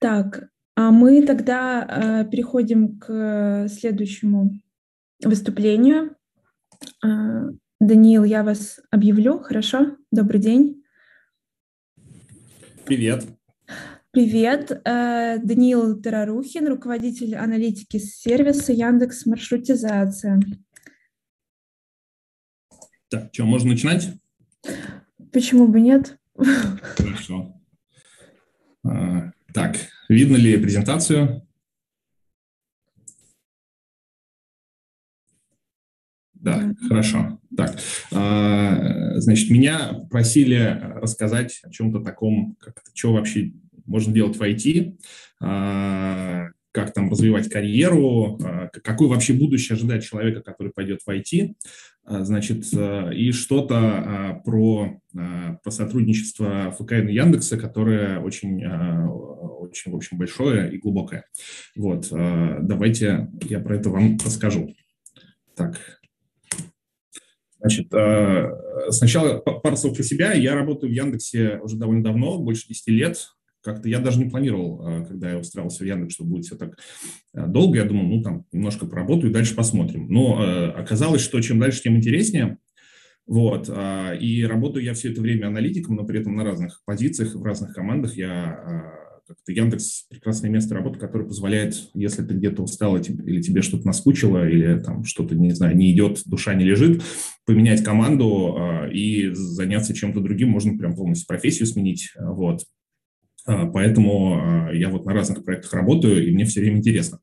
Так, а мы тогда переходим к следующему выступлению. А, Даниил, я вас объявлю, хорошо? Добрый день. Привет. Привет. Даниил Тарарухин, руководитель аналитики сервиса Яндекс Маршрутизация. Так, что, можно начинать? Почему бы нет? Хорошо. Так, видно ли презентацию? Да, хорошо. Так, значит, меня просили рассказать о чем-то таком, что вообще можно делать в IT, как там развивать карьеру, какое вообще будущее ожидает человека, который пойдет в IT, значит, и что-то про сотрудничество ФК и Яндекса, которое очень, в общем, большое и глубокое. Вот, давайте я про это вам расскажу. Так. Значит, сначала пару слов про себя. Я работаю в Яндексе уже довольно давно, больше 10 лет. Как-то я даже не планировал, когда я устраивался в Яндекс, что будет все так долго. Я думал, там немножко поработаю и дальше посмотрим. Но оказалось, что чем дальше, тем интереснее. Вот. И работаю я все это время аналитиком, но при этом на разных позициях, в разных командах. Яндекс – прекрасное место работы, которое позволяет, если ты где-то устал или тебе что-то наскучило, или там что-то, не знаю, не идет, душа не лежит, поменять команду и заняться чем-то другим, можно прям полностью профессию сменить. Вот. Поэтому я вот на разных проектах работаю, и мне все время интересно.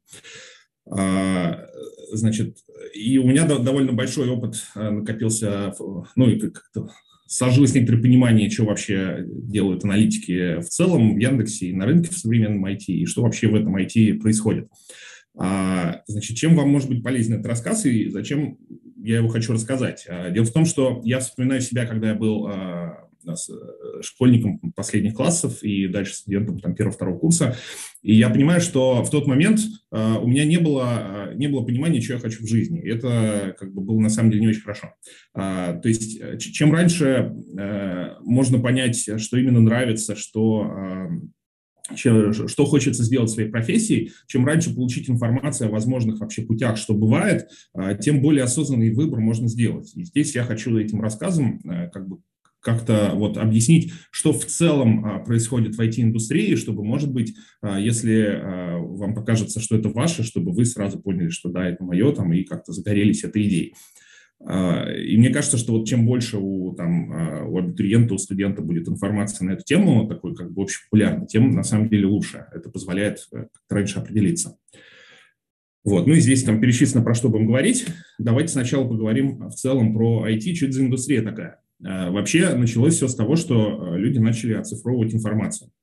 Значит, и у меня довольно большой опыт накопился, ну и как-то сложилось некоторое понимание, что вообще делают аналитики в целом в Яндексе и на рынке в современном IT, и что вообще в этом IT происходит. Значит, чем вам может быть полезен этот рассказ и зачем я его хочу рассказать? Дело в том, что я вспоминаю себя, когда я был школьником последних классов и дальше студентом там, первого-второго курса. И я понимаю, что в тот момент у меня не было понимания, что я хочу в жизни. И это как бы было на самом деле не очень хорошо. То есть чем раньше можно понять, что именно нравится, что хочется сделать в своей профессии, чем раньше получить информацию о возможных вообще путях, что бывает, тем более осознанный выбор можно сделать. И здесь я хочу этим рассказом как-то вот объяснить, что в целом происходит в IT-индустрии, чтобы, может быть, если вам покажется, что это ваше, чтобы вы сразу поняли, что да, это мое, там, и как-то загорелись этой идеей. И мне кажется, что вот чем больше у абитуриента, у студента будет информации на эту тему, такой как бы общепопулярной, тем на самом деле лучше. Это позволяет раньше определиться. Вот. Ну и здесь там перечислено, про что будем говорить. Давайте сначала поговорим в целом про IT, что это за индустрия такая. Вообще началось все с того, что люди начали оцифровывать информацию.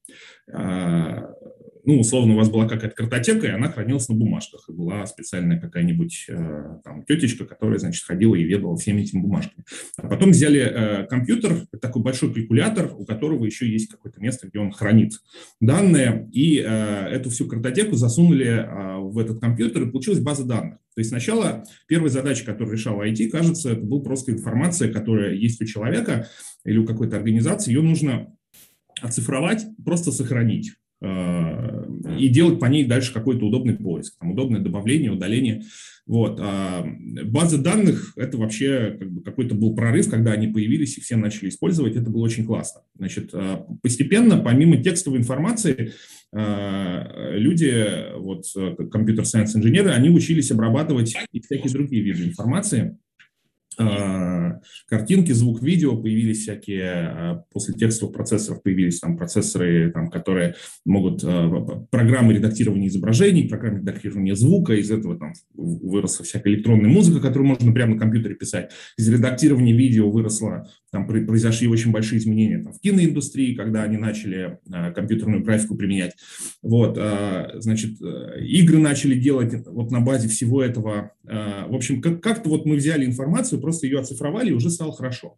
Ну, условно, у вас была какая-то картотека, и она хранилась на бумажках. И была специальная какая-нибудь там тетечка, которая, значит, ходила и ведала всеми этими бумажками. А потом взяли компьютер, такой большой калькулятор, у которого еще есть какое-то место, где он хранит данные, и эту всю картотеку засунули в этот компьютер, и получилась база данных. То есть сначала первая задача, которую решал IT, кажется, это была просто информация, которая есть у человека или у какой-то организации, ее нужно оцифровать, просто сохранить и делать по ней дальше какой-то удобный поиск, там, удобное добавление, удаление. Вот. Базы данных – это вообще как бы какой-то был прорыв, когда они появились и все начали использовать, это было очень классно. Значит, постепенно, помимо текстовой информации, люди, вот компьютер-сайенс инженеры, они учились обрабатывать и всякие другие виды информации. Картинки, звук, видео, появились всякие, после текстовых процессоров появились там процессоры, там, которые могут, программы редактирования изображений, программы редактирования звука, из этого там выросла всякая электронная музыка, которую можно прямо на компьютере писать, из редактирования видео произошли очень большие изменения там, в киноиндустрии, когда они начали компьютерную графику применять. Вот, значит, игры начали делать вот на базе всего этого. В общем, как-то вот мы взяли информацию, просто ее оцифровали, и уже стало хорошо.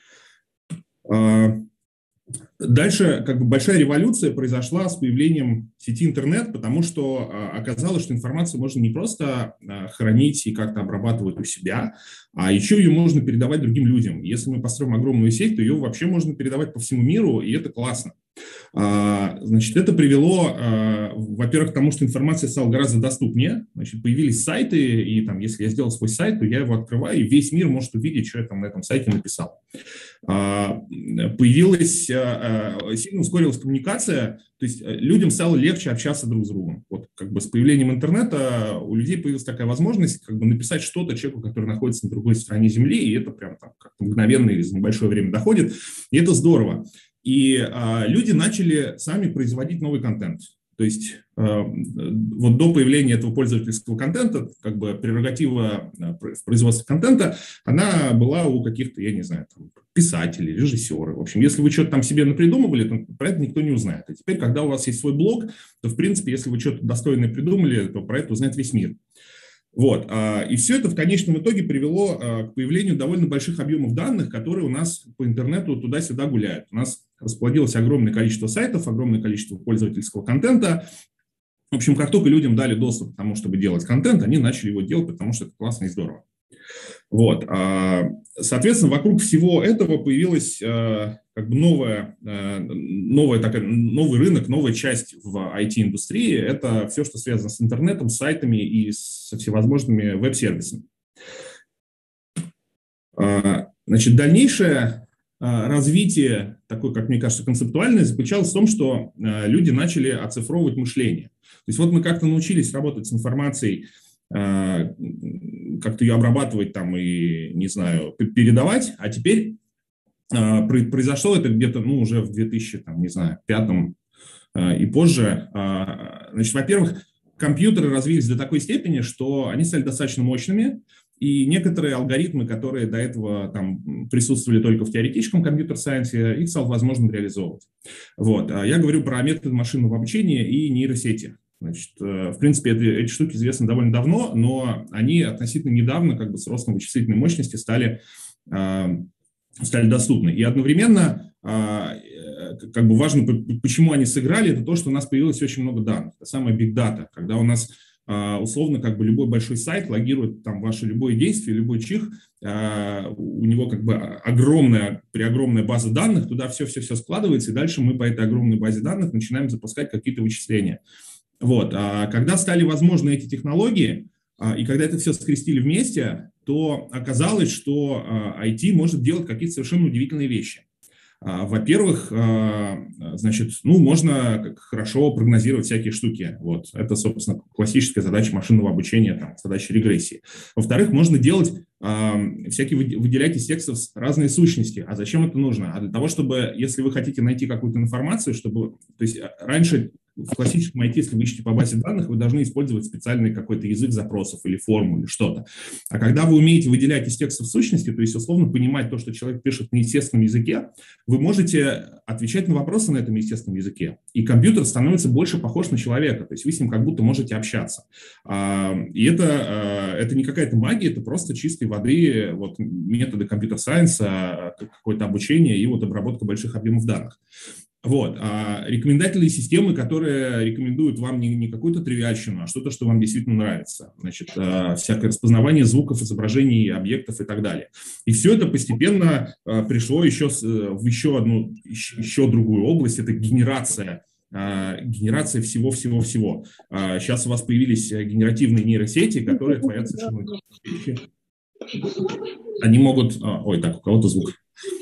Дальше как бы большая революция произошла с появлением сети интернет, потому что оказалось, что информацию можно не просто хранить и как-то обрабатывать у себя, а еще ее можно передавать другим людям. Если мы построим огромную сеть, то ее вообще можно передавать по всему миру, и это классно. Значит, это привело, во-первых, к тому, что информация стала гораздо доступнее. Значит, появились сайты, и там, если я сделал свой сайт, то я его открываю, и весь мир может увидеть, что я там на этом сайте написал. Появилась, сильно ускорилась коммуникация, то есть людям стало легче общаться друг с другом. Вот как бы с появлением интернета у людей появилась такая возможность как бы написать что-то человеку, который находится на другой стороне Земли, и это прям там как-то мгновенно или за небольшое время доходит, и это здорово. И люди начали сами производить новый контент. То есть вот до появления этого пользовательского контента, как бы прерогатива в производстве контента, она была у каких-то, я не знаю, там, писателей, режиссеров. В общем, если вы что-то там себе напридумывали, то про это никто не узнает. А теперь, когда у вас есть свой блог, то, в принципе, если вы что-то достойное придумали, то про это узнает весь мир. Вот. И все это в конечном итоге привело к появлению довольно больших объемов данных, которые у нас по интернету туда-сюда гуляют. У нас расплодилось огромное количество сайтов, огромное количество пользовательского контента. В общем, как только людям дали доступ к тому, чтобы делать контент, они начали его делать, потому что это классно и здорово. Вот. Соответственно, вокруг всего этого появилась как бы новый рынок, новая часть в IT-индустрии. Это все, что связано с интернетом, с сайтами и со всевозможными веб-сервисами. Значит, дальнейшее развитие, такое, как мне кажется, концептуальное, заключалось в том, что люди начали оцифровывать мышление. То есть вот мы как-то научились работать с информацией, как-то ее обрабатывать там и, не знаю, передавать, а теперь произошло это где-то, ну, уже в 2005 и позже. Значит, во-первых, компьютеры развились до такой степени, что они стали достаточно мощными, и некоторые алгоритмы, которые до этого там присутствовали только в теоретическом компьютер-сайенсе, их стало возможным реализовывать. Вот. Я говорю про методы машинного обучения и нейросети. Значит, в принципе, эти штуки известны довольно давно, но они относительно недавно, как бы с ростом вычислительной мощности, стали доступны. И одновременно, как бы важно, почему они сыграли, это то, что у нас появилось очень много данных. Это самая big data, когда у нас условно как бы любой большой сайт логирует там ваше любое действие, любой чих, у него как бы огромная база данных, туда все складывается, и дальше мы по этой огромной базе данных начинаем запускать какие-то вычисления. Вот. Когда стали возможны эти технологии, и когда это все скрестили вместе, то оказалось, что IT может делать какие-то совершенно удивительные вещи. Во-первых, значит, ну, можно хорошо прогнозировать всякие штуки. Вот. Это, собственно, классическая задача машинного обучения, там, задача регрессии. Во-вторых, можно делать выделять из текстов разные сущности. А зачем это нужно? А для того, чтобы, если вы хотите найти какую-то информацию, чтобы, то есть раньше в классическом IT, если вы ищете по базе данных, вы должны использовать специальный какой-то язык запросов или форму, или что-то. А когда вы умеете выделять из текстов сущности, то есть условно понимать то, что человек пишет на естественном языке, вы можете отвечать на вопросы на этом естественном языке. И компьютер становится больше похож на человека, то есть вы с ним как будто можете общаться. И это не какая-то магия, это просто чистой воды вот, методы компьютер-сайенса, какое-то обучение и вот обработка больших объемов данных. Вот. Рекомендательные системы, которые рекомендуют вам не какую-то тривиальщину, а что-то, что вам действительно нравится. Значит, всякое распознавание звуков, изображений, объектов и так далее. И все это постепенно пришло еще в еще другую область. Это генерация всего-всего-всего. Сейчас у вас появились генеративные нейросети, которые творят совершенно вещи. Они могут... Ой, так, у кого-то звук.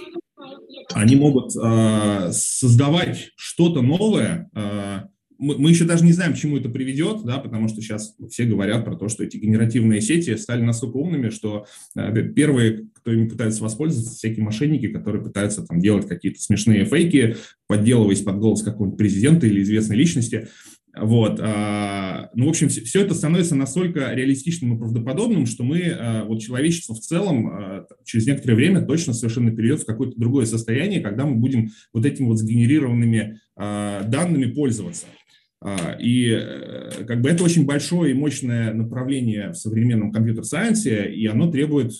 Они могут создавать что-то новое. Мы еще даже не знаем, к чему это приведет, да, потому что сейчас все говорят про то, что эти генеративные сети стали настолько умными, что первые, кто ими пытается воспользоваться, всякие мошенники, которые пытаются там делать какие-то смешные фейки, подделываясь под голос какого-нибудь президента или известной личности. Вот. Ну, в общем, все это становится настолько реалистичным и правдоподобным, что вот человечество в целом через некоторое время точно совершенно перейдет в какое-то другое состояние, когда мы будем вот этими вот сгенерированными данными пользоваться. И как бы это очень большое и мощное направление в современном компьютер-сайенсе, и оно требует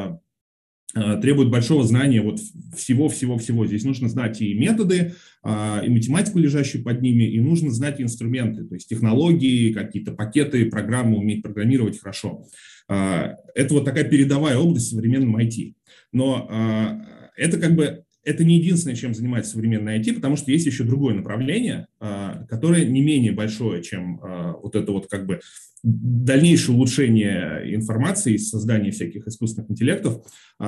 большого знания вот всего-всего-всего. Здесь нужно знать и методы, и математику, лежащую под ними, и нужно знать инструменты, то есть технологии, какие-то пакеты, программы, уметь программировать хорошо. Это вот такая передовая область в современном IT. Но это как бы это не единственное, чем занимается современный IT, потому что есть еще другое направление, которое не менее большое, чем вот это вот как бы дальнейшее улучшение информации, создание всяких искусственных интеллектов.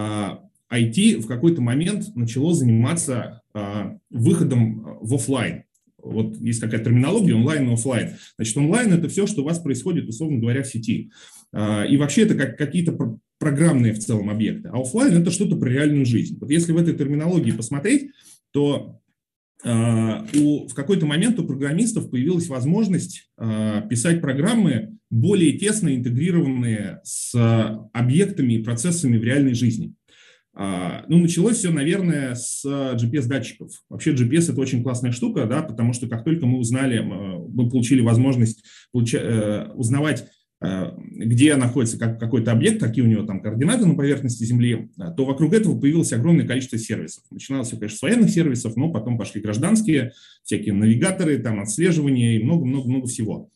IT в какой-то момент начало заниматься выходом в офлайн. Вот есть такая терминология онлайн и офлайн. Значит, онлайн – это все, что у вас происходит, условно говоря, в сети. И вообще это как какие-то программные в целом объекты. А офлайн – это что-то про реальную жизнь. Вот если в этой терминологии посмотреть, то в какой-то момент у программистов появилась возможность писать программы, более тесно интегрированные с объектами и процессами в реальной жизни. Ну, началось все, наверное, с GPS-датчиков. Вообще GPS – это очень классная штука, да, потому что как только мы узнали, мы получили возможность узнавать, где находится какой-то объект, какие у него там координаты на поверхности Земли, то вокруг этого появилось огромное количество сервисов. Начиналось все, конечно, с военных сервисов, но потом пошли гражданские, всякие навигаторы, там, отслеживание и много-много-много всего.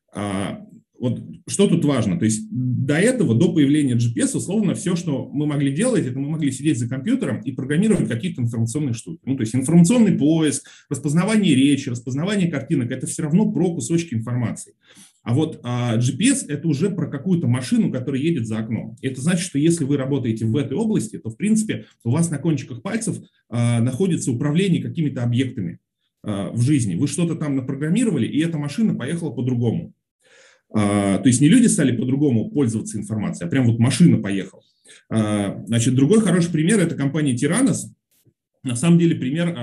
Вот что тут важно? То есть до этого, до появления GPS, условно, все, что мы могли делать, это мы могли сидеть за компьютером и программировать какие-то информационные штуки. Ну, то есть информационный поиск, распознавание речи, распознавание картинок – это все равно про кусочки информации. А вот GPS – это уже про какую-то машину, которая едет за окном. Это значит, что если вы работаете в этой области, то, в принципе, у вас на кончиках пальцев находится управление какими-то объектами в жизни. Вы что-то там напрограммировали, и эта машина поехала по-другому. То есть не люди стали по-другому пользоваться информацией, а прям вот машина поехала. Значит, другой хороший пример – это компания Tiranos. На самом деле пример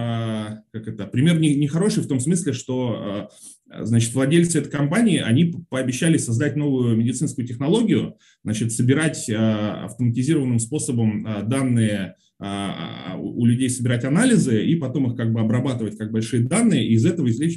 не хороший в том смысле, что значит, владельцы этой компании, они пообещали создать новую медицинскую технологию, значит, собирать автоматизированным способом данные у людей, собирать анализы и потом их как бы обрабатывать как большие данные, и из этого извлечь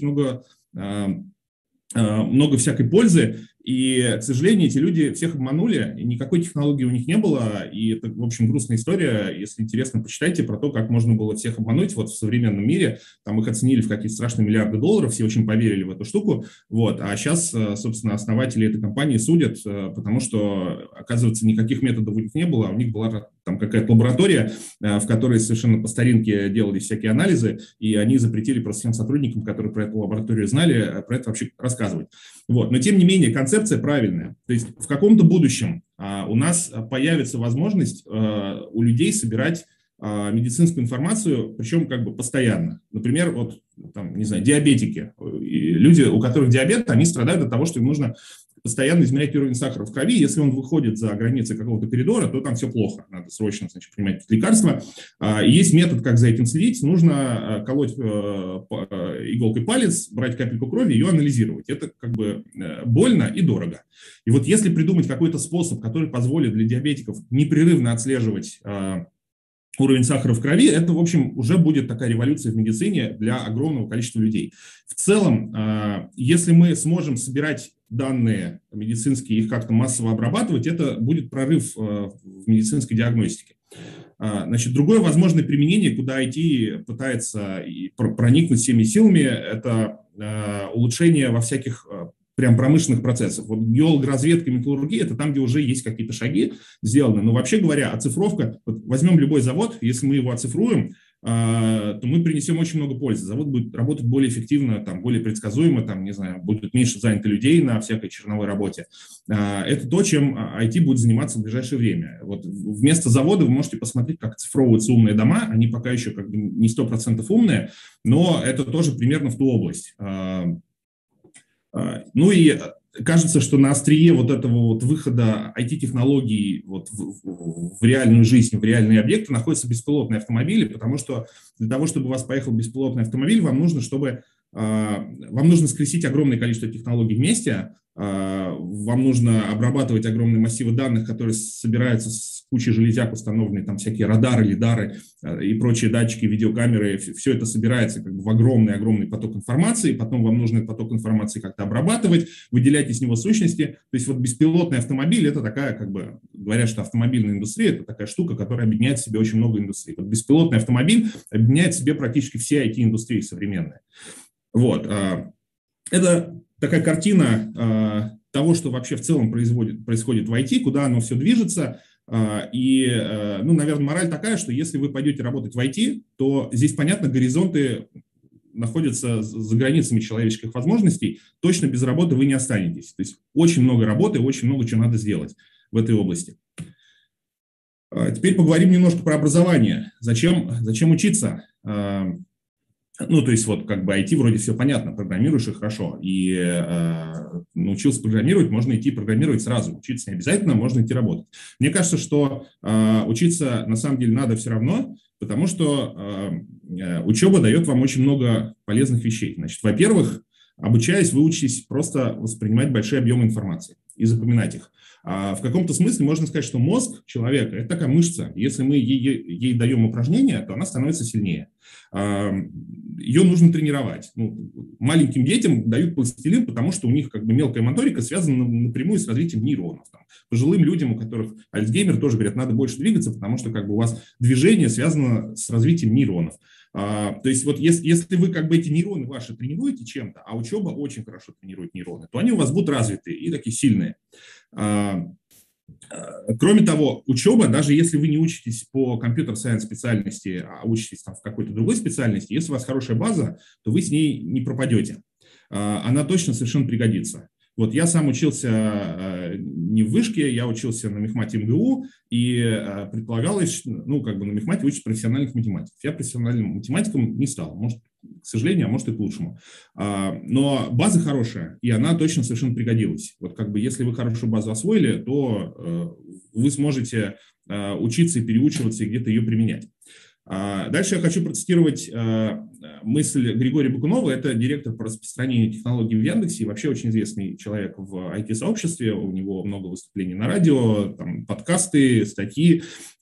много всякой пользы, и, к сожалению, эти люди всех обманули, и никакой технологии у них не было, и это, в общем, грустная история. Если интересно, почитайте про то, как можно было всех обмануть вот в современном мире. Там их оценили в какие-то страшные миллиарды долларов, все очень поверили в эту штуку. Вот. А сейчас, собственно, основатели этой компании судят, потому что, оказывается, никаких методов у них не было, а у них была там какая-то лаборатория, в которой совершенно по старинке делали всякие анализы, и они запретили просто всем сотрудникам, которые про эту лабораторию знали, про это вообще рассказывать. Вот. Но, тем не менее, концепция правильная. То есть в каком-то будущем у нас появится возможность у людей собирать медицинскую информацию, причем как бы постоянно. Например, вот, там, не знаю, диабетики. И люди, у которых диабет, они страдают от того, что им нужно постоянно измерять уровень сахара в крови. Если он выходит за границы какого-то коридора, то там все плохо. Надо срочно, значит, принимать лекарства. И есть метод, как за этим следить. Нужно колоть иголкой палец, брать капельку крови и ее анализировать. Это как бы больно и дорого. И вот если придумать какой-то способ, который позволит для диабетиков непрерывно отслеживать уровень сахара в крови, это, в общем, уже будет такая революция в медицине для огромного количества людей. В целом, если мы сможем собирать данные медицинские, их как-то массово обрабатывать, это будет прорыв в медицинской диагностике. Значит, другое возможное применение, куда IT пытается проникнуть всеми силами, это улучшение во всяких прям промышленных процессов. Вот геологоразведка и металлургия – это там, где уже есть какие-то шаги сделаны. Но вообще говоря, оцифровка, вот возьмем любой завод, если мы его оцифруем, то мы принесем очень много пользы. Завод будет работать более эффективно, там, более предсказуемо, там, не знаю, будет меньше занято людей на всякой черновой работе. Это то, чем IT будет заниматься в ближайшее время. Вот вместо завода вы можете посмотреть, как оцифровываются умные дома. Они пока еще как бы не 100% умные, но это тоже примерно в ту область. Ну и кажется, что на острие вот этого вот выхода IT-технологий вот в реальную жизнь, в реальные объекты находятся беспилотные автомобили, потому что для того, чтобы у вас поехал беспилотный автомобиль, вам нужно скрестить огромное количество технологий вместе, вам нужно обрабатывать огромные массивы данных, которые собираются с кучей железяк, установленные там всякие радары, лидары и прочие датчики, видеокамеры. Все это собирается как бы в огромный поток информации, потом вам нужно этот поток информации как-то обрабатывать, выделять из него сущности. То есть вот беспилотный автомобиль – это такая, как бы, говорят, что автомобильная индустрия – это такая штука, которая объединяет в себе очень много индустрий. Вот беспилотный автомобиль объединяет в себе практически все IT-индустрии современные. Вот. Это такая картина того, что вообще в целом происходит в IT, куда оно все движется. Ну, наверное, мораль такая, что если вы пойдете работать в IT, то здесь, понятно, горизонты находятся за границами человеческих возможностей, точно без работы вы не останетесь. То есть очень много работы, очень много чего надо сделать в этой области. Теперь поговорим немножко про образование. Зачем учиться? Ну, то есть вот как бы IT вроде все понятно, программируешь и хорошо. И научился программировать, можно идти программировать сразу. Учиться не обязательно, можно идти работать. Мне кажется, что учиться на самом деле надо все равно, потому что учеба дает вам очень много полезных вещей. Значит, во-первых, обучаясь, вы учитесь просто воспринимать большие объемы информации и запоминать их. В каком-то смысле можно сказать, что мозг человека – это такая мышца. Если мы ей даем упражнения, то она становится сильнее. Ее нужно тренировать. Ну, маленьким детям дают пластилин, потому что у них как бы мелкая моторика связана напрямую с развитием нейронов. Там, пожилым людям, у которых Альцгеймер, тоже говорят, надо больше двигаться, потому что как бы у вас движение связано с развитием нейронов. То есть вот если вы как бы эти нейроны ваши тренируете чем-то, а учеба очень хорошо тренирует нейроны, то они у вас будут развиты и такие сильные. Кроме того, учеба, даже если вы не учитесь по компьютер-сайенс специальности, а учитесь там в какой-то другой специальности, если у вас хорошая база, то вы с ней не пропадете. Она точно совершенно пригодится. Вот я сам учился не в вышке, я учился на мехмате МГУ, и предполагалось, ну, как бы на мехмате учат профессиональных математиков. Я профессиональным математиком не стал, может, к сожалению, а может и к лучшему. Но база хорошая, и она точно совершенно пригодилась. Вот как бы если вы хорошую базу освоили, то вы сможете учиться и переучиваться, и где-то ее применять. Дальше я хочу процитировать мысль Григория Бакунова. Это директор по распространению технологий в Яндексе и вообще очень известный человек в IT-сообществе. У него много выступлений на радио, там, подкасты, статьи.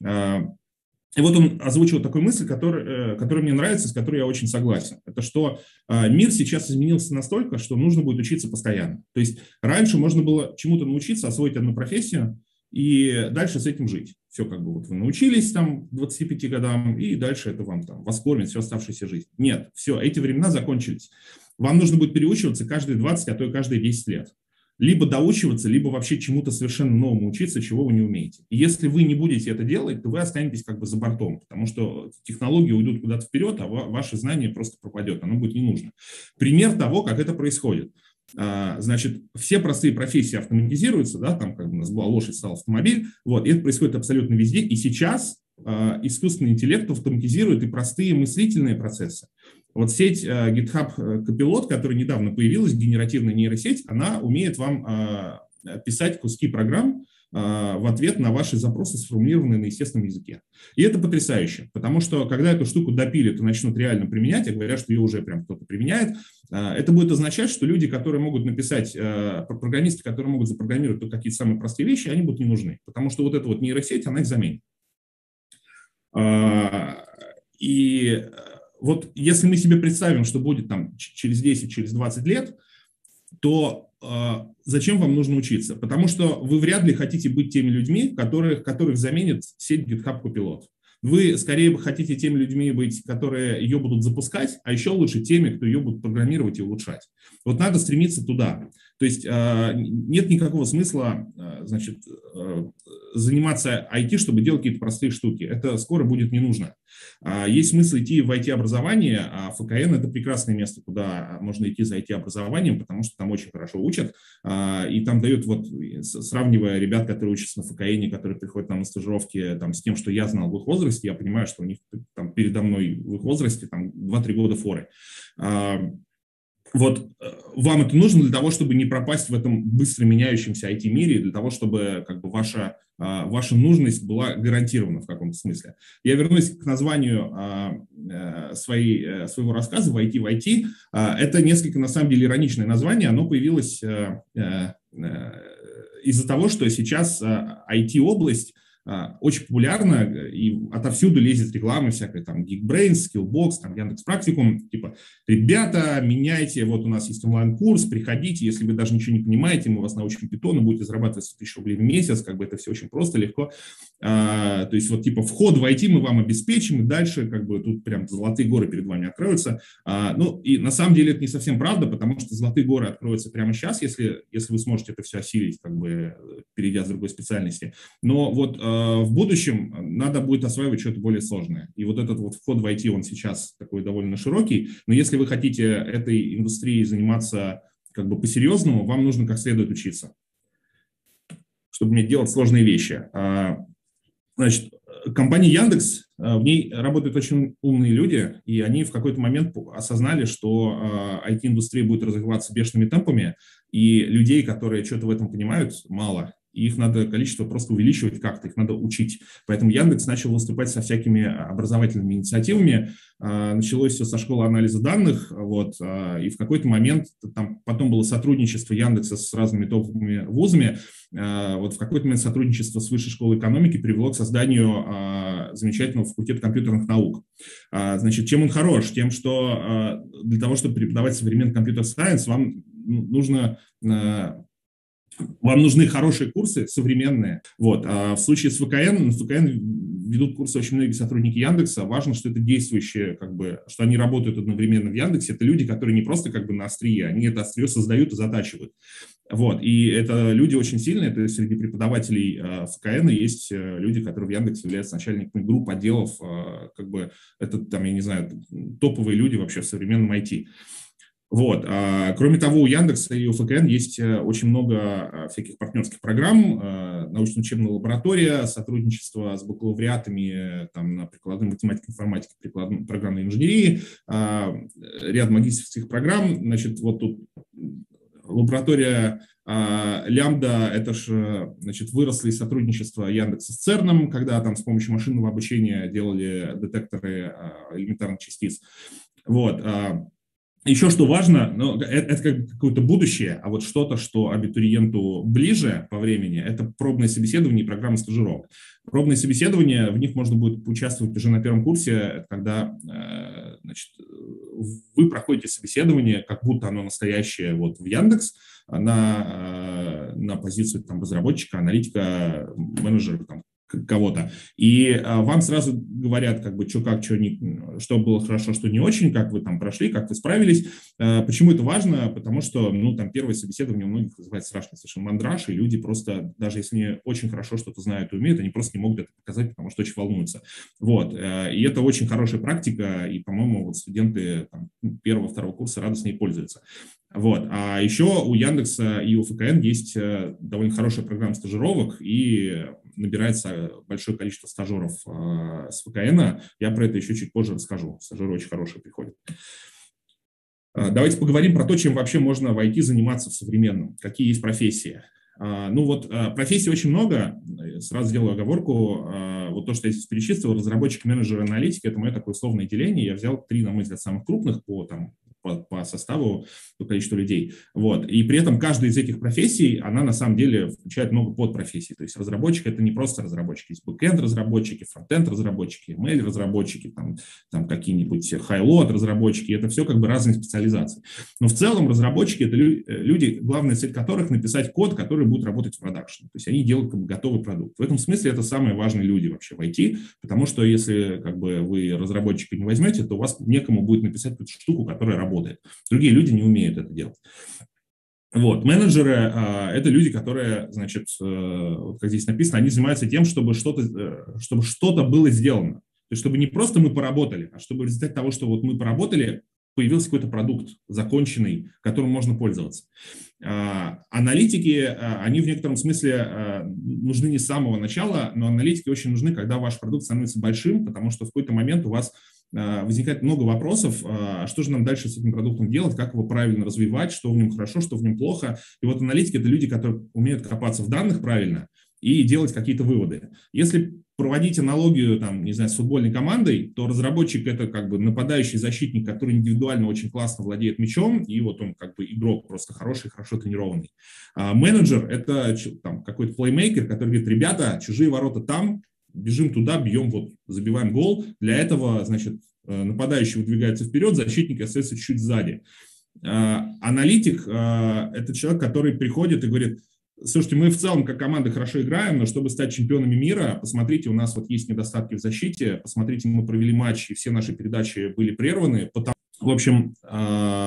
И вот он озвучил такую мысль, которая мне нравится, с которой я очень согласен. Это что мир сейчас изменился настолько, что нужно будет учиться постоянно. То есть раньше можно было чему-то научиться, освоить одну профессию и дальше с этим жить. Все как бы вот вы научились там к 25 годам, и дальше это вам там вас кормит всю оставшуюся жизнь. Нет, все, эти времена закончились. Вам нужно будет переучиваться каждые 20, а то и каждые 10 лет. Либо доучиваться, либо вообще чему-то совершенно новому учиться, чего вы не умеете. И если вы не будете это делать, то вы останетесь как бы за бортом, потому что технологии уйдут куда-то вперед, а ваше знание просто пропадет, оно будет не нужно. Пример того, как это происходит. Значит, все простые профессии автоматизируются, да, там как бы у нас была лошадь, стал автомобиль, вот, и это происходит абсолютно везде, и сейчас искусственный интеллект автоматизирует и простые мыслительные процессы. Вот сеть GitHub Copilot, которая недавно появилась, генеративная нейросеть, она умеет вам писать куски программ в ответ на ваши запросы, сформулированные на естественном языке. И это потрясающе, потому что когда эту штуку допилят и начнут реально применять, а говорят, что ее уже прям кто-то применяет, это будет означать, что люди, которые могут написать, программисты, которые могут запрограммировать только какие-то самые простые вещи, они будут не нужны, потому что вот эта вот нейросеть, она их заменит. И вот если мы себе представим, что будет там через 10, через 20 лет, то зачем вам нужно учиться? Потому что вы вряд ли хотите быть теми людьми, которых заменит сеть GitHub Copilot. Вы скорее хотите теми людьми быть, которые ее будут запускать, а еще лучше теми, кто ее будут программировать и улучшать. Вот надо стремиться туда. То есть нет никакого смысла, значит, заниматься IT, чтобы делать какие-то простые штуки. Это скоро будет не нужно. Есть смысл идти в IT-образование, а ФКН – это прекрасное место, куда можно идти за IT-образованием, потому что там очень хорошо учат, и там дают, вот, сравнивая ребят, которые учатся на ФКН, которые приходят нам на стажировки, там, с тем, что я знал в их возрасте, я понимаю, что у них там, передо мной в их возрасте там, 2-3 года форы. Вот вам это нужно для того, чтобы не пропасть в этом быстро меняющемся IT-мире, для того, чтобы как бы ваша нужность была гарантирована в каком-то смысле. Я вернусь к названию своего рассказа «Войти в IT». Это несколько, на самом деле, ироничное название. Оно появилось из-за того, что сейчас IT-область очень популярна, и отовсюду лезет реклама всякая, там, Geekbrains, Skillbox, там, Яндекс.Практикум, типа, ребята, меняйте, вот у нас есть онлайн-курс, приходите, если вы даже ничего не понимаете, мы вас научим питону, будете зарабатывать 100 тысяч рублей в месяц, как бы это все очень просто, легко. То есть, вот, типа, вход в IT мы вам обеспечим, и дальше, как бы, тут прям золотые горы перед вами откроются. Ну, и на самом деле это не совсем правда, потому что золотые горы откроются прямо сейчас, если вы сможете это все осилить, как бы, перейдя с другой специальности. Но вот в будущем надо будет осваивать что-то более сложное. И вот этот вот вход в IT, он сейчас такой довольно широкий, но если вы хотите этой индустрией заниматься как бы по-серьезному, вам нужно как следует учиться, чтобы уметь делать сложные вещи. Значит, компания Яндекс, в ней работают очень умные люди, и они в какой-то момент осознали, что IT-индустрия будет развиваться бешеными темпами, и людей, которые что-то в этом понимают, мало. И их надо количество просто увеличивать как-то, их надо учить. Поэтому Яндекс начал выступать со всякими образовательными инициативами. Началось все со школы анализа данных, вот, и в какой-то момент там потом было сотрудничество Яндекса с разными топовыми вузами. Вот в какой-то момент сотрудничество с Высшей школой экономики привело к созданию замечательного факультета компьютерных наук. Значит, чем он хорош? Тем, что для того, чтобы преподавать современный компьютер-сайенс, вам нужны хорошие курсы, современные. Вот. А в случае с ВКН, на ВКН ведут курсы очень многие сотрудники Яндекса. Важно, что это действующие, как бы, что они работают одновременно в Яндексе. Это люди, которые не просто как бы на острие, они это острие создают и затачивают. Вот. И это люди очень сильные. То есть среди преподавателей ВКН есть люди, которые в Яндексе являются начальниками групп, отделов. Как бы это, там, я не знаю, топовые люди вообще в современном IT. Вот. Кроме того, у Яндекса и у ФКН есть очень много всяких партнерских программ, научно-учебная лаборатория, сотрудничество с бакалавриатами там, на прикладной математике, информатике, прикладной программной инженерии, ряд магистерских программ. Значит, вот тут лаборатория Лямбда, это же, значит, выросло из сотрудничества Яндекса с ЦЕРНом, когда там с помощью машинного обучения делали детекторы элементарных частиц. Вот. Еще что важно, ну, это как какое-то будущее, а вот что-то, что абитуриенту ближе по времени, это пробное собеседование и программа стажировок. Пробные собеседования, в них можно будет участвовать уже на первом курсе, когда, значит, вы проходите собеседование, как будто оно настоящее вот в Яндекс, на позицию там, разработчика, аналитика, менеджера, там, кого-то. И вам сразу говорят, как бы, что было хорошо, что не очень, как вы там прошли, как вы справились. Почему это важно? Потому что, ну, там, первое собеседование у многих вызывает страшный совершенно мандраж, и люди просто, даже если не очень хорошо что-то знают и умеют, они просто не могут это показать, потому что очень волнуются. Вот. И это очень хорошая практика, и, по-моему, вот студенты там, первого-второго курса радостно ей пользуются. Вот. А еще у Яндекса и у ФКН есть довольно хорошая программа стажировок, и набирается большое количество стажеров с ФКН. Я про это еще чуть позже расскажу. Стажеры очень хорошие приходят. Давайте поговорим про то, чем вообще можно в IT заниматься в современном. Какие есть профессии. Ну вот, профессий очень много. Сразу сделаю оговорку. Вот то, что я здесь перечислил, разработчик, менеджер, аналитик, это мое такое условное деление. Я взял 3, на мой взгляд, самых крупных по составу, по количеству людей. Вот. И при этом каждая из этих профессий, она на самом деле включает много подпрофессий. То есть разработчик – это не просто разработчики. Есть бэкэнд-разработчики, фронтенд-разработчики, mail-разработчики, там какие-нибудь хай-лоад-разработчики. Это все как бы разные специализации. Но в целом разработчики – это люди, главная цель которых – написать код, который будет работать в продакшене. То есть они делают как бы готовый продукт. В этом смысле это самые важные люди вообще в IT, потому что если как бы вы разработчика не возьмете, то у вас некому будет написать эту штуку, которая работает. Другие люди не умеют это делать. Вот. Менеджеры – это люди, которые, значит, как здесь написано, они занимаются тем, чтобы что-то было сделано. То есть, чтобы не просто мы поработали, а чтобы в результате того, что вот мы поработали, появился какой-то продукт законченный, которым можно пользоваться. Аналитики, они в некотором смысле нужны не с самого начала, но аналитики очень нужны, когда ваш продукт становится большим, потому что в какой-то момент у вас возникает много вопросов, что же нам дальше с этим продуктом делать, как его правильно развивать, что в нем хорошо, что в нем плохо. И вот аналитики – это люди, которые умеют копаться в данных правильно и делать какие-то выводы. Если проводить аналогию, там, не знаю, с футбольной командой, то разработчик – это как бы нападающий защитник, который индивидуально очень классно владеет мячом, и вот он как бы игрок просто хороший, хорошо тренированный. А менеджер – это там какой-то плеймейкер, который говорит: ребята, чужие ворота там, бежим туда, бьем, вот, забиваем гол. Для этого, значит, нападающий выдвигается вперед, защитник остается чуть-чуть сзади. Аналитик – это человек, который приходит и говорит: слушайте, мы в целом как команда хорошо играем, но чтобы стать чемпионами мира, посмотрите, у нас вот есть недостатки в защите, посмотрите, мы провели матч, и все наши передачи были прерваны. В общем,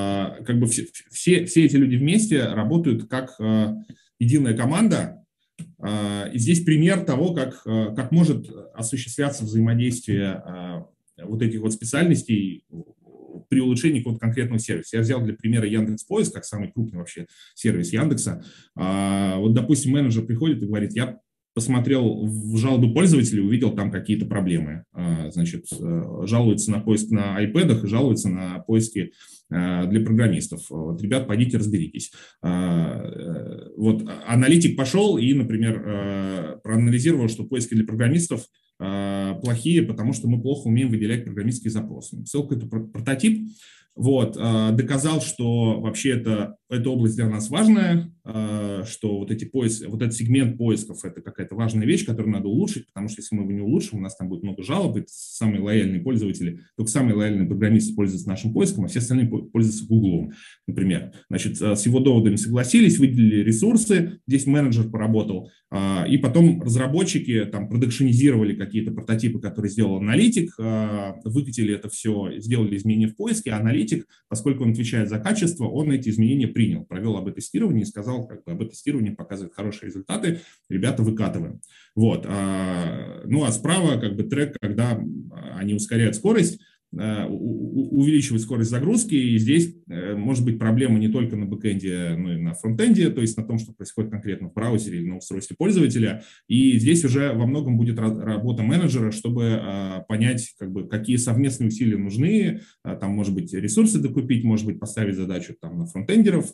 как бы все эти люди вместе работают как единая команда, И здесь пример того, как может осуществляться взаимодействие вот этих вот специальностей при улучшении какого-то конкретного сервиса. Я взял для примера Яндекс.Поиск, как самый крупный вообще сервис Яндекса. Вот, допустим, менеджер приходит и говорит: я посмотрел в жалобы пользователей, увидел там какие-то проблемы. Значит, жалуются на поиск на iPad'ах и жалуются на поиски для программистов. Вот, ребят, пойдите разберитесь. Вот, аналитик пошел и, например, проанализировал, что поиски для программистов плохие, потому что мы плохо умеем выделять программистские запросы. Написал какой-то прототип, вот, доказал, что вообще эта область для нас важная, что вот этот сегмент поисков – это какая-то важная вещь, которую надо улучшить, потому что если мы его не улучшим, у нас там будет много жалоб, и самые лояльные пользователи, только самые лояльные программисты пользуются нашим поиском, а все остальные пользуются Гуглом, например. Значит, с его доводами согласились, выделили ресурсы, здесь менеджер поработал, и потом разработчики там продакшенизировали какие-то прототипы, которые сделал аналитик, выкатили это все, сделали изменения в поиске, а аналитик, поскольку он отвечает за качество, он эти изменения принял, провел АБ-тестирование и сказал, как бы АБ-тестирование показывает хорошие результаты, ребята, выкатываем. Вот. Ну а справа как бы трек, когда они ускоряют скорость, увеличивать скорость загрузки, и здесь может быть проблема не только на бэкэнде, но и на фронтенде, то есть на том, что происходит конкретно в браузере или на устройстве пользователя, и здесь уже во многом будет работа менеджера, чтобы понять, как бы, какие совместные усилия нужны, там, может быть, ресурсы докупить, может быть, поставить задачу там на фронтендеров,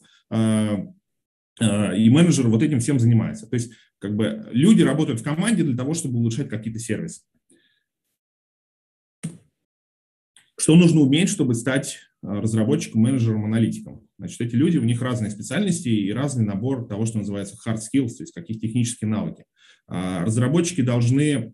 и менеджер вот этим всем занимается. То есть как бы люди работают в команде для того, чтобы улучшать какие-то сервисы. Что нужно уметь, чтобы стать разработчиком, менеджером, аналитиком? Значит, эти люди, у них разные специальности и разный набор того, что называется hard skills, то есть какие технические навыки. Разработчики должны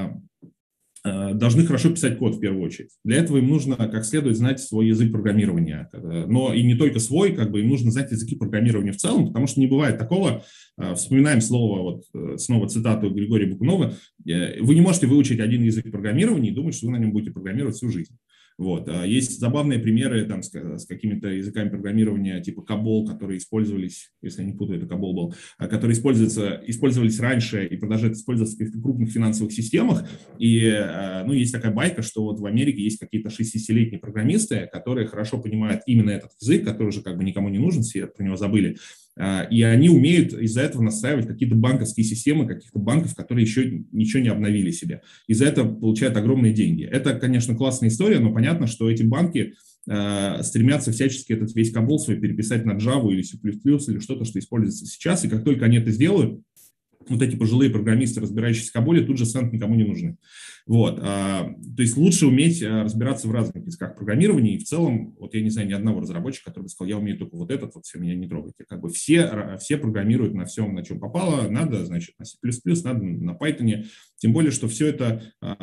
хорошо писать код в первую очередь. Для этого им нужно как следует знать свой язык программирования. Но и не только свой, как бы им нужно знать языки программирования в целом, потому что не бывает такого, вспоминаем слово, вот снова цитату Григория Бакунова: вы не можете выучить один язык программирования и думать, что вы на нем будете программировать всю жизнь. Вот. Есть забавные примеры там, с какими-то языками программирования типа COBOL, которые использовались, если я не путаю, это COBOL был, которые использовались раньше и продолжают использоваться в каких-то крупных финансовых системах. И ну, есть такая байка, что вот в Америке есть какие-то 60-летние программисты, которые хорошо понимают именно этот язык, который уже как бы никому не нужен, все про него забыли. И они умеют из-за этого настраивать какие-то банковские системы каких-то банков, которые еще ничего не обновили себе. Из-за этого получают огромные деньги. Это, конечно, классная история, но понятно, что эти банки стремятся всячески этот весь COBOL свой переписать на Java или C++ или что-то, что используется сейчас. И как только они это сделают, вот эти пожилые программисты, разбирающиеся в COBOL, тут же станут никому не нужны. Вот. То есть лучше уметь разбираться в разных языках программирования, и в целом, вот я не знаю ни одного разработчика, который бы сказал: я умею только вот этот, вот все, меня не трогайте. Как бы все программируют на всем, на чем попало, надо, значит, на C++, надо на Python, тем более, что все это,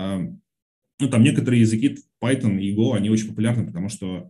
ну, там некоторые языки, Python и Go, они очень популярны, потому что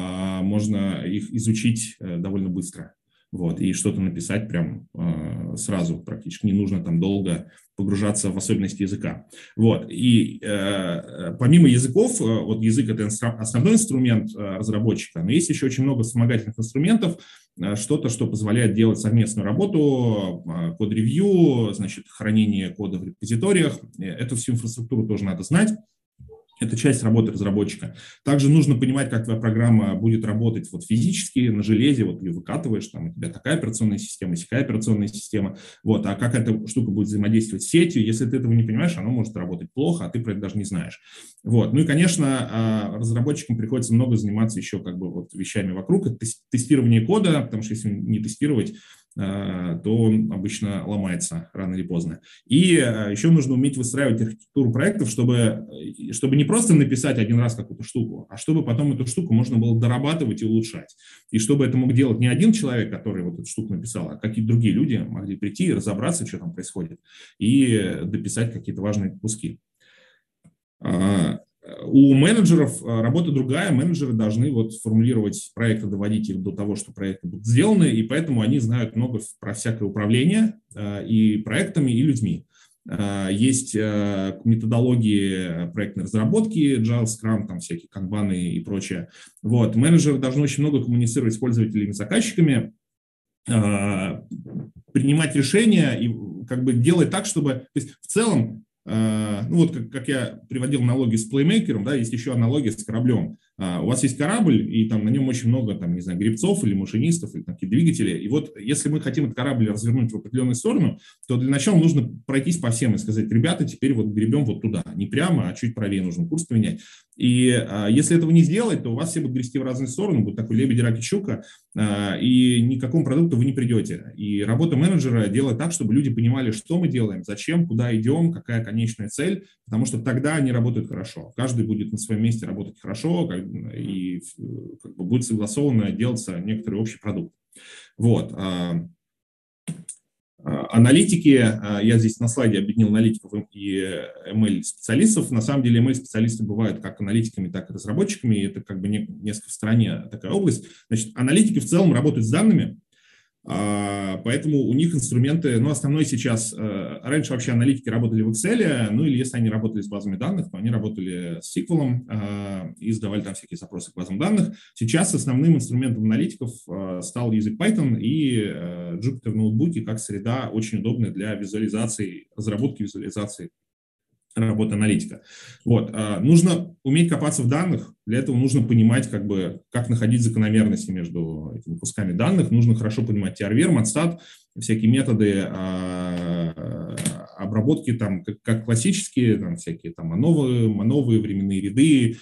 можно их изучить довольно быстро. Вот, и что-то написать прям сразу, практически не нужно там долго погружаться в особенности языка. Вот, и помимо языков, вот язык – это основной инструмент разработчика, но есть еще очень много вспомогательных инструментов, что-то, что позволяет делать совместную работу, код-ревью, значит, хранение кода в репозиториях. Эту всю инфраструктуру тоже надо знать. Это часть работы разработчика. Также нужно понимать, как твоя программа будет работать вот физически на железе, вот ее выкатываешь, там у тебя такая операционная система, сякая операционная система, вот, а как эта штука будет взаимодействовать с сетью, если ты этого не понимаешь, оно может работать плохо, а ты про это даже не знаешь. Вот. Ну и, конечно, разработчикам приходится много заниматься еще как бы вот вещами вокруг, это тестирование кода, потому что если не тестировать, то он обычно ломается рано или поздно. И еще нужно уметь выстраивать архитектуру проектов, чтобы не просто написать один раз какую-то штуку, а чтобы потом эту штуку можно было дорабатывать и улучшать. И чтобы это мог делать не один человек, который вот эту штуку написал, а какие-то другие люди могли прийти и разобраться, что там происходит, и дописать какие-то важные куски. У менеджеров работа другая, менеджеры должны вот формулировать проекты, доводить их до того, что проекты будут сделаны, и поэтому они знают много про всякое управление и проектами, и людьми. Есть методологии проектной разработки, Agile, Scrum, там всякие канбаны и прочее. Вот. Менеджеры должны очень много коммуницировать с пользователями и заказчиками, принимать решения и как бы делать так, чтобы... То есть в целом, ну вот как я приводил аналогию с плеймейкером, да, есть еще аналогия с кораблем. У вас есть корабль, и там на нем очень много, там, не знаю, гребцов или машинистов, или такие двигатели. И вот если мы хотим этот корабль развернуть в определенную сторону, то для начала нужно пройтись по всем и сказать: ребята, теперь вот гребем вот туда. Не прямо, а чуть правее нужно курс поменять. И если этого не сделать, то у вас все будут грести в разные стороны, будет такой лебедь, рак и щука, и ни к какому продукту вы не придете. И работа менеджера делать так, чтобы люди понимали, что мы делаем, зачем, куда идем, какая конечная цель, потому что тогда они работают хорошо. Каждый будет на своем месте работать хорошо, и как бы будет согласованно делаться некоторый общий продукт. Вот. Аналитики, я здесь на слайде объединил аналитиков и ML-специалистов. На самом деле ML-специалисты бывают как аналитиками, так и разработчиками. Это как бы несколько в стороне такая область. Значит, аналитики в целом работают с данными, поэтому у них инструменты, ну, основной сейчас, раньше вообще аналитики работали в Excel, ну, или если они работали с базами данных, то они работали с SQL и сдавали там всякие запросы к базам данных. Сейчас основным инструментом аналитиков стал язык Python и Jupyter ноутбуки как среда, очень удобная для визуализации, разработки визуализации работы аналитика. Вот. Нужно уметь копаться в данных, для этого нужно понимать, как находить закономерности между этими кусками данных, нужно хорошо понимать TRVR, MATSTAT, всякие методы обработки, там, как классические, там, всякие там мановые временные ряды,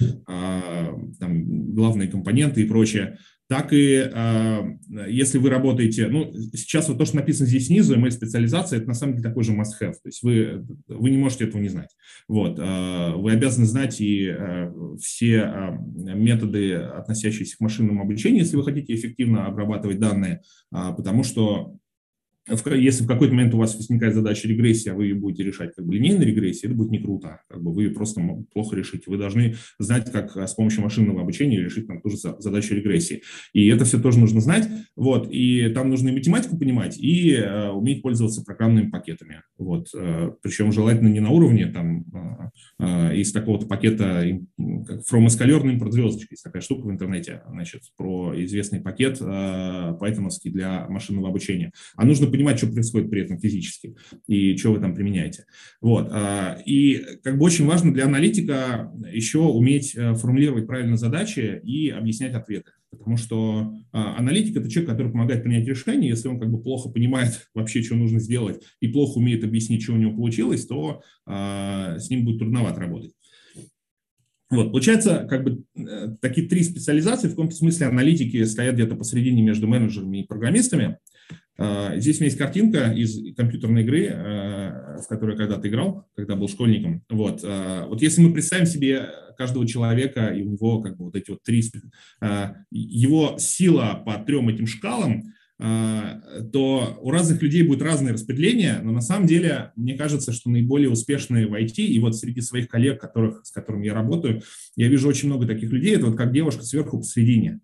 там, главные компоненты и прочее. Так и если вы работаете, ну, сейчас вот то, что написано здесь снизу, ML-специализация, это на самом деле такой же must-have, то есть вы не можете этого не знать. Вот, вы обязаны знать и все методы, относящиеся к машинному обучению, если вы хотите эффективно обрабатывать данные, потому что если в какой-то момент у вас возникает задача регрессии, а вы ее будете решать как бы линейной регрессией, это будет не круто. Как бы вы просто плохо решите. Вы должны знать, как с помощью машинного обучения решить там ту же задачу регрессии. И это все тоже нужно знать. Вот. И там нужно и математику понимать, и уметь пользоваться программными пакетами. Вот. Причем желательно не на уровне там, из такого-то пакета, как from Escalar import звездочка. Есть такая штука в интернете, значит, про известный пакет пайтоновский для машинного обучения. А нужно понимать, что происходит при этом физически и что вы там применяете. Вот. И как бы очень важно для аналитика еще уметь формулировать правильно задачи и объяснять ответы. Потому что аналитик – это человек, который помогает принять решение. Если он как бы плохо понимает вообще, что нужно сделать, и плохо умеет объяснить, что у него получилось, то с ним будет трудновато работать. Вот, получается, как бы такие три специализации, в каком-то смысле аналитики стоят где-то посередине между менеджерами и программистами. Здесь у меня есть картинка из компьютерной игры, в которой я когда-то играл, когда был школьником. Вот, вот если мы представим себе каждого человека, и у него как бы вот эти вот три, его сила по трем этим шкалам, то у разных людей будет разное распределение, но на самом деле мне кажется, что наиболее успешные в IT, и вот среди своих коллег, с которыми я работаю, я вижу очень много таких людей, это вот как девушка сверху посередине.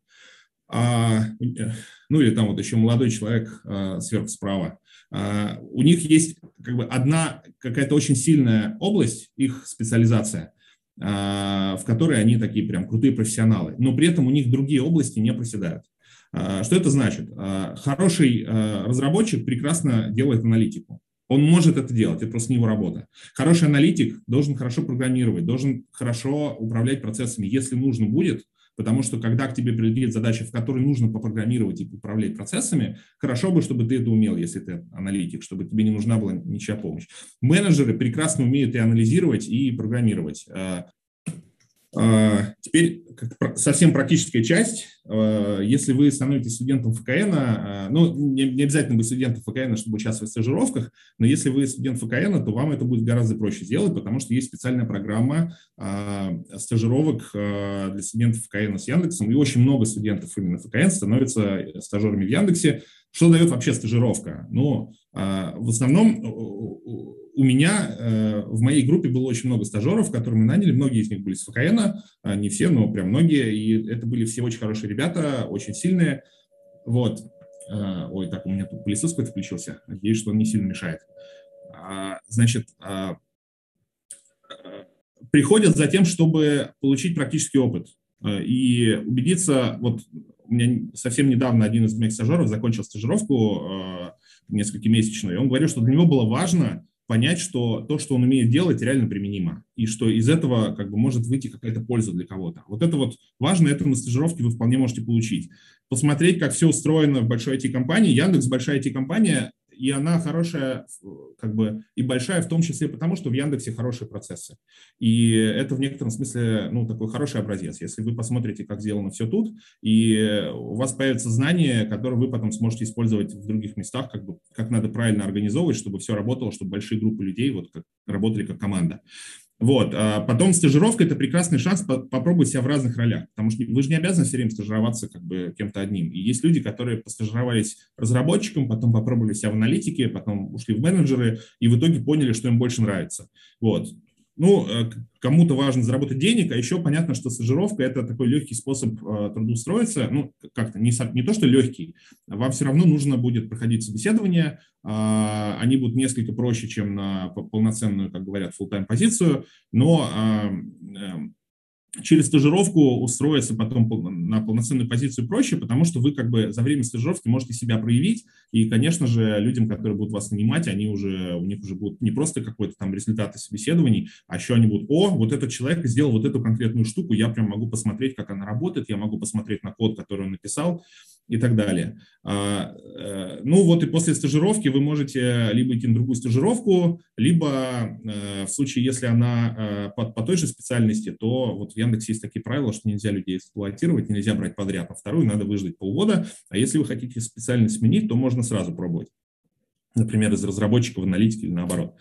Ну или там вот еще молодой человек сверху справа. У них есть как бы одна какая-то очень сильная область, их специализация, в которой они такие прям крутые профессионалы, но при этом у них другие области не проседают. Что это значит? Хороший разработчик прекрасно делает аналитику. Он может это делать, это просто не его работа. Хороший аналитик должен хорошо программировать, должен хорошо управлять процессами, если нужно будет, потому что когда к тебе прилетит задача, в которой нужно попрограммировать и управлять процессами, хорошо бы, чтобы ты это умел, если ты аналитик, чтобы тебе не нужна была ничья помощь. Менеджеры прекрасно умеют и анализировать, и программировать. Теперь совсем практическая часть. Если вы становитесь студентом ФКН, ну, не обязательно быть студентом ФКН, чтобы участвовать в стажировках, но если вы студент ФКН, то вам это будет гораздо проще сделать, потому что есть специальная программа стажировок для студентов ФКН с Яндексом, и очень много студентов именно ФКН становятся стажерами в Яндексе. Что дает вообще стажировка? Ну, в основном у меня в моей группе было очень много стажеров, которые мы наняли, многие из них были с ФКН, не все, но прям многие, и это были все очень хорошие ребята, очень сильные. Вот. Ой, так, у меня тут пылесос какой-то включился, надеюсь, что он не сильно мешает. Значит, приходят за тем, чтобы получить практический опыт и убедиться, вот у меня совсем недавно один из моих стажеров закончил стажировку несколькомесячную, и он говорил, что для него было важно понять, что то, что он умеет делать, реально применимо, и что из этого как бы может выйти какая-то польза для кого-то. Вот это вот важно, это на стажировке вы вполне можете получить. Посмотреть, как все устроено в большой IT-компании. Яндекс – большая IT-компания, и она хорошая, как бы, и большая в том числе потому, что в Яндексе хорошие процессы. И это в некотором смысле, ну, такой хороший образец. Если вы посмотрите, как сделано все тут, и у вас появятся знания, которые вы потом сможете использовать в других местах, как бы, как надо правильно организовывать, чтобы все работало, чтобы большие группы людей вот как, работали как команда. Вот. А потом стажировка – это прекрасный шанс попробовать себя в разных ролях, потому что вы же не обязаны все время стажироваться как бы кем-то одним. И есть люди, которые постажировались разработчиком, потом попробовали себя в аналитике, потом ушли в менеджеры и в итоге поняли, что им больше нравится. Вот. Ну, кому-то важно заработать денег, а еще понятно, что стажировка – это такой легкий способ трудоустроиться. Ну, как-то не то, что легкий, вам все равно нужно будет проходить собеседование, они будут несколько проще, чем на полноценную, как говорят, full-time позицию, но через стажировку устроиться потом на полноценную позицию проще, потому что вы как бы за время стажировки можете себя проявить, и, конечно же, людям, которые будут вас нанимать, у них уже будут не просто какой-то там результаты собеседований, а еще они будут: о, вот этот человек сделал вот эту конкретную штуку, я прям могу посмотреть, как она работает, я могу посмотреть на код, который он написал, и так далее. Ну вот и после стажировки вы можете либо идти на другую стажировку, либо в случае, если она по той же специальности, то вот в Яндексе есть такие правила, что нельзя людей эксплуатировать, нельзя брать подряд на вторую, надо выждать полгода. А если вы хотите специальность сменить, то можно сразу пробовать. Например, из разработчика в аналитике или наоборот.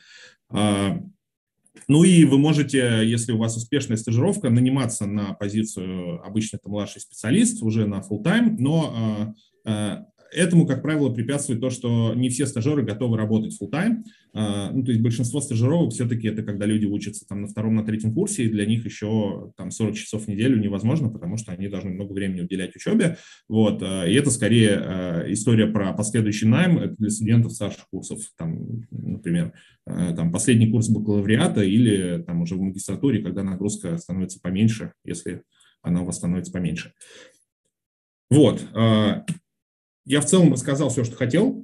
Ну и вы можете, если у вас успешная стажировка, наниматься на позицию, обычно это младший специалист, уже на full-time, но этому, как правило, препятствует то, что не все стажеры готовы работать full-time. Ну, то есть большинство стажировок все-таки это когда люди учатся там на втором, на третьем курсе, и для них еще там 40 часов в неделю невозможно, потому что они должны много времени уделять учебе. Вот. И это скорее история про последующий найм, это для студентов старших курсов, там, например, там, последний курс бакалавриата или там уже в магистратуре, когда нагрузка становится поменьше, если она у вас становится поменьше. Вот. Я в целом рассказал все, что хотел.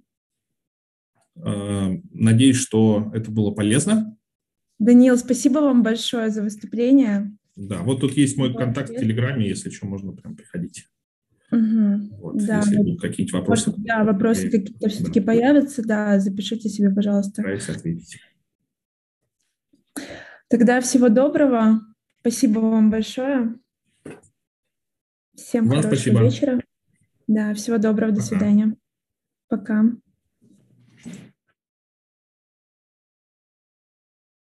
Надеюсь, что это было полезно. Даниил, спасибо вам большое за выступление. Да, вот тут есть мой контакт в Телеграме, если что, можно прям приходить. Вот, Да, если будут какие-то вопросы. Может, да, вопросы какие-то все-таки появятся, да, запишите себе, пожалуйста. Стараюсь ответить. Тогда всего доброго. Спасибо вам большое. Всем хорошего вечера. Да, всего доброго, до свидания. Пока.